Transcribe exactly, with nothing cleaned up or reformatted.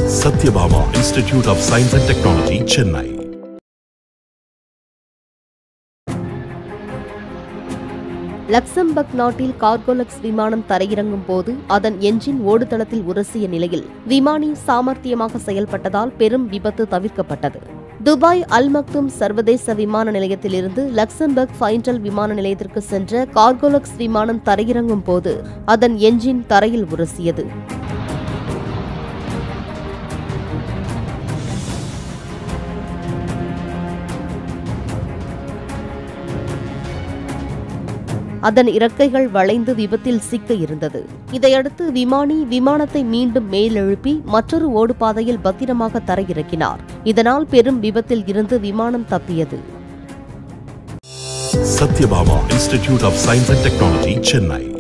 Satyabama Institute of Science and Technology, Chennai. Luxembourg நாட்டில் Cargolux விமானம் தரையிறங்கும் போது அதன் என்ஜின் ஓடுதளத்தில் உரசிய நிலையில் விமானி சாமர்த்தியமாக செயல்பட்டதால் பெரும் விபத்து தவிர்க்கப்பட்டது. துபாய் அல் மக்தும் சர்வதேச விமான நிலையத்திலிருந்து லக்சம்பர்க் ஃபைண்டல் விமான நிலையத்திற்கு சென்ற கார்கோலக்ஸ் விமானம் தரையிறங்கும் போது அதன் என்ஜின் தரையில் உரசியது. அதன் இறக்கைகள் வளைந்து விபத்தில் சிக்க இருந்தது. இதையடுத்து விமானி விமானத்தை மீண்டும் மேலெழுப்பி மற்றொரு ஓடுபாதையில் பத்திரமாக தரையிறக்கினார். இதனால் பெரும் விபத்தில் இருந்து விமானம் தப்பியது. Satyabama Institute of Science and Technology, Chennai.